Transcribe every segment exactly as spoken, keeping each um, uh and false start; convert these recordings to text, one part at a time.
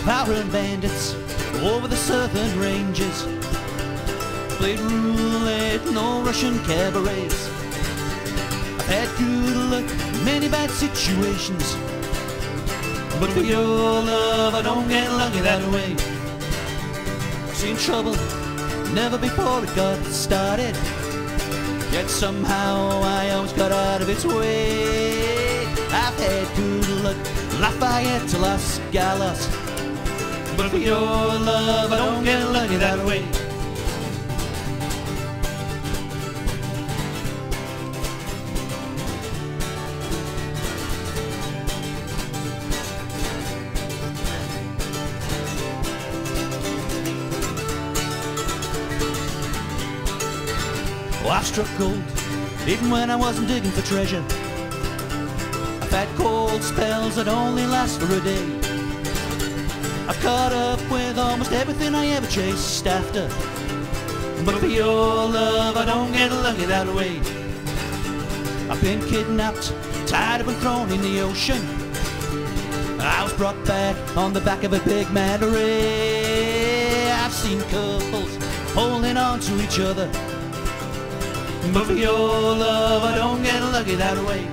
Powering bandits over the southern ranges. Played roulette in all Russian cabarets. I've had good luck in many bad situations, but for your love I don't get lucky that way. Seen trouble never before it got started, yet somehow I always got out of its way. I've had good luck, Lafayette to Las Galas, but for your love I don't get lucky that way. Oh, I've struck gold, even when I wasn't digging for treasure. I've had cold spells that only last for a day. I've caught up with almost everything I ever chased after, but for your love I don't get lucky that way. I've been kidnapped, tied up and thrown in the ocean. I was brought back on the back of a big manta ray. I've seen couples holding on to each other, but for your love I don't get lucky that way.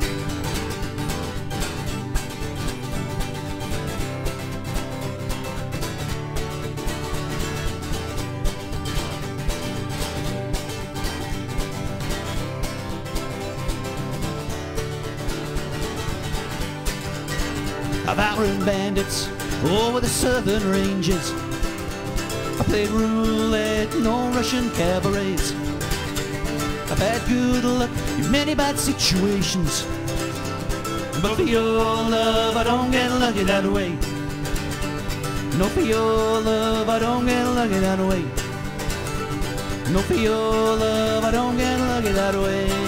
I've outrun bandits over the southern ranges. I played roulette in all Russian cabarets. I've had good luck in many bad situations, but for your love I don't get lucky that way. No, for your love I don't get lucky that way. No, for your love I don't get lucky that way.